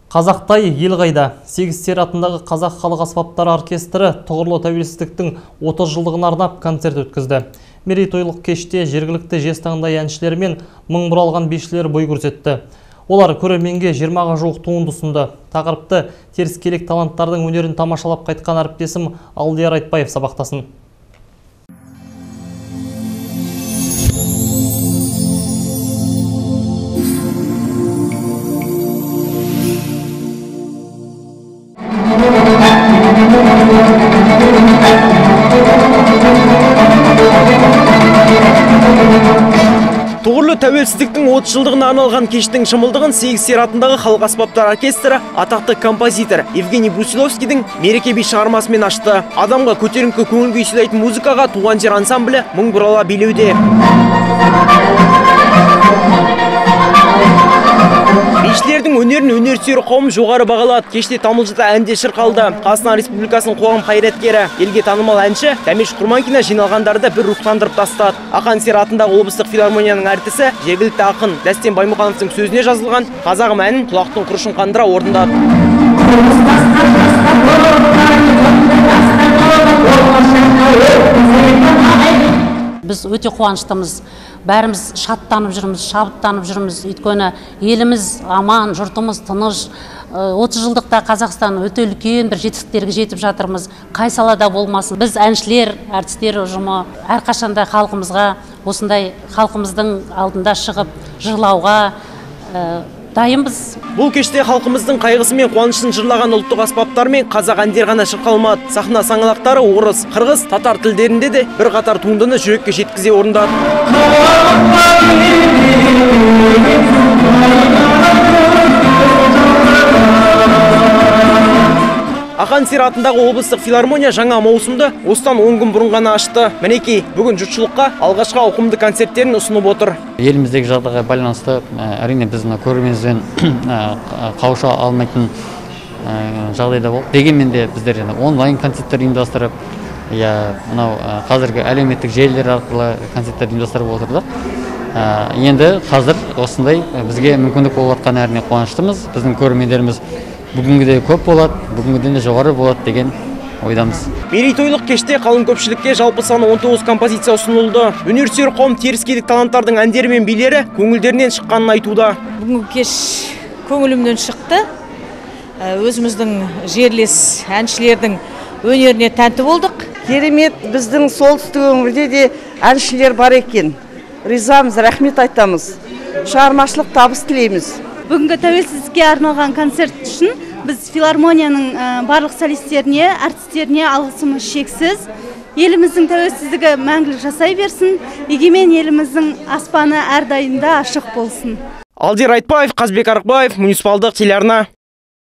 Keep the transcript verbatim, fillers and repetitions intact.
Қазақтай ел қайда. Сегіз-сері атындағы Қазақ халық аспаптары оркестрі тұғырлы тәуелсіздіктің отыз жылдығына арнап концерт өткізді. Мерейтойлық кеште жергілікті жезтаңдай әншілері мен мың бұралған бишілер бой көрсетті. Олар көрерменге жиырмаға жуық туынды ұсынды. Тақырыпты теріскелек таланттардың өнерін тамашалап қайтқан әріптесім Алдияр Айтбаев сабақтасын. Тұғырлы тәуелсіздіктің отыз жылдығына арналған кештің шымылдығын сегіз-сері атындағы халық аспаптар оркестрі атақты композитор Евгений Брусиловскийдің мереке би шығармасымен ашты. Адамға көтеріңкі көңіл күй сыйлайтын музыкаға туған жер ансамблі мың бұрала билеуде. Бишілердің өнерін өнерсүйер қауым жоғары бағалады. Кеште тамылжыта әнде шырқалды. Қазақстан Республикасының қоғам қайраткері, елге танымал әнші Тәмеш Құрманкина жиналғандарды бір рухтандырып тастады. Ақан сері атындағы облыстық филармонияның әртісі, жергілікті ақын Дәстен Баймұхановтың сөзіне жазылған қазағым әнін құлақтың құрышын қандыра орындады. Біз өте қуаныштымыз. Бәріміз шаттанып жүрміз, шабыттанып жүрміз. Өйткені еліміз аман, жұртымыз тыныш. отыз жылдықта Қазақстан өте үлкен бір жетістіктерге жетіп жатырмыз. Қай салада болмасын. Біз әншілер, әртістер ұжымы әрқашанда халқымызға, осындай халқымыздың алдында шығып жырлауға дайынбыз. Бұл кеште халқымыздың қайғысы мен қуанышын жырлаған ұлттық аспаптар мен қазақ әндер ғана шырқалмады. Сахна саңлақтары орыс, қырғыз, татар тілдерінде де бір қатар туындыны жүрекке жеткізе орындады. Ақан сері атындағы облыстық филармония жаңа маусымды осыдан он күн бұрын ғана ашты. Мінекей, бүгін жұртшылыққа алғашқы ауқымды концерттерін ұсынып отыр. Еліміздегі жағдайға байланысты, әрине біз көрерменімізбен қауыша алмайтын жағдайда болды. Дегенмен де біздер онлайн концерттер ұйымдастырып, мынау қазіргі әлеуметтік желілер арқылы концерттер ұйымдастырып отырдық. Енді қазір осындай бізге мүмкіндік болып жатқан әріне қуаныштымыз. Біздің көрермендеріміз бүгінгіде көп болады, бүгінгіден де жоғары болады деген ойдамыз. Мерейтойлық кеште қалың көпшілікке жалпы саны он тоғыз композиция ұсынылды. Өнерсүйер қауым теріскейлік таланттардың әндері мен билері көңілдерінен шыққанын айтуда. Бүгінгі кеш көңілімнен шықты. Өзіміздің жерлес әншілердің өнеріне тәнті болдық. Керемет, біздің солтүстік өңірде де әншілер бар екен. Ризамыз, рахмет айтамыз. Шығармашылық табыс тілейміз. Бүгінгі тәуелсіздікке арналған концерт үшін біз филармонияның барлық солистеріне, артистеріне алғысымыз шексіз. Еліміздің тәуелсіздігі мәңгілік жасай берсін, егемен еліміздің аспаны әрдайым да ашық болсын. Алдияр Айтбаев, Қазбек Арықбаев, муниципалдық телеарна.